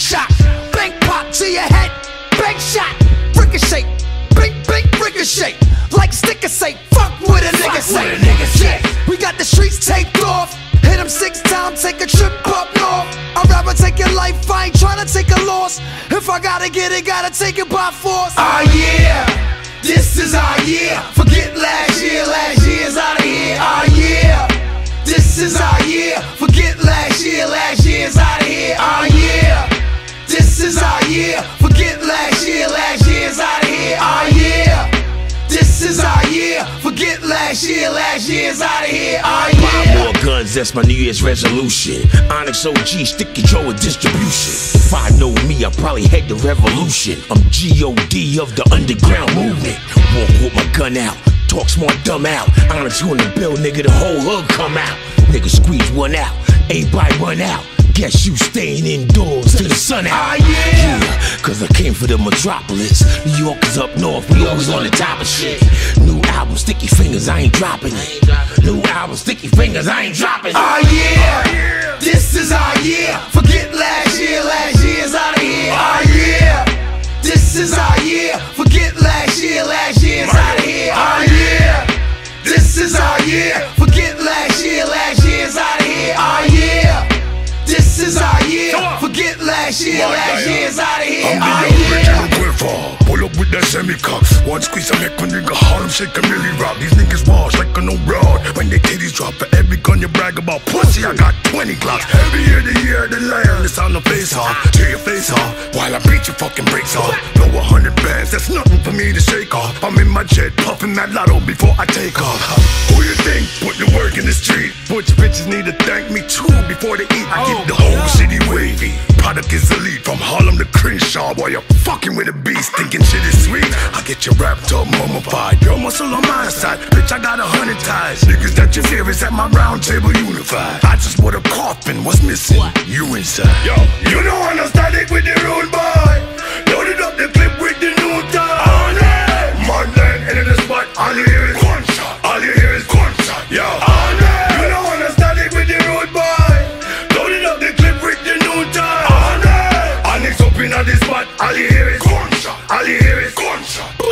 shot, bang pop to your head, bang shot, ricochet, big ricochet, like sticker say, fuck what a nigga say. Yeah, we got the streets taped off, hit him 6 times, take a trip up north. I'd rather take your life, I ain't tryna take a loss. If I gotta get it, gotta take it by force. Ah yeah, this is our year. Forget last year's out of here. Ah yeah, this is our year. Forget last year's out of here. Ah yeah, this is our year. Forget last year's out of here. Ah yeah, this is our year. Forget last year's out of here. Ah yeah. Buy more guns, that's my New Year's resolution. Onyx OG, stick control of distribution. If I know me, I probably head the revolution. I'm G.O.D. of the underground movement. Walk with my gun out, talk smart, dumb out. Onyx on the bill, nigga, the whole hood come out. Nigga squeeze one out, everybody run out. Guess you staying indoors till the sun out. Ah yeah, cause I came for the metropolis. New Yorkers up north, we always on the top of shit. New album, Sticky Fingers, I ain't dropping it. New album, Sticky Fingers, I ain't dropping it. ah yeah, this is our year. Forget last year's out of here. Ah yeah, this is our year. Forget last year's out of here. Ah yeah, this is our year. Forget last year's out of here. Ah yeah, this is our year. Forget last year's out of here. Ah yeah. Pull up with that semi-cock. One squeeze I make a nigga hard, I'm shaking really rock. These niggas wash like a no broad. When they titties drop, for every gun you brag about pussy, I got 20 Glocks. Every year the year the land, it's on the face off. Tear your face off, while I beat your fucking brakes off. Blow 100 bands, that's nothing for me to shake off. I'm in my jet, puffing that lotto before I take off. Who you think put the work in the street? Butch bitches need to thank me too before they eat. I keep the whole city wavy. Product is elite, from Harlem to Crenshaw. Boy, you're fucking with a beast, thinking shit is sweet. I get you wrapped up, mummified. Your muscle on my side, bitch, I got 100 ties. Niggas that you fear is at my round table unified. I just bought a coffin, what's missing? You inside. Yo, you know I'm nostalgic with the rude boy. Loaded up the clip with the new time. Monday, into the spot, all you hear is gunshot. All you hear is gunshot. Yo, you know I'm nostalgic with the rude boy. Loaded up the clip with the new time. Onyx up in this spot, all you hear is gunshot. All you hear is gunshot.